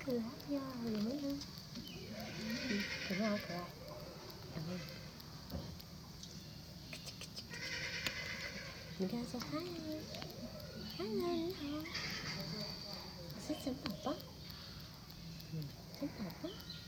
可爱呀，有没有？有没有好可爱？有没有？你跟他说嗨，Hello，你好，我是陈宝宝，陈宝宝。